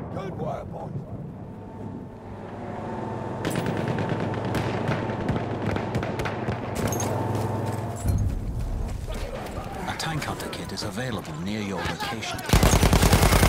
Good work, boys. A tank hunter kit is available near your location.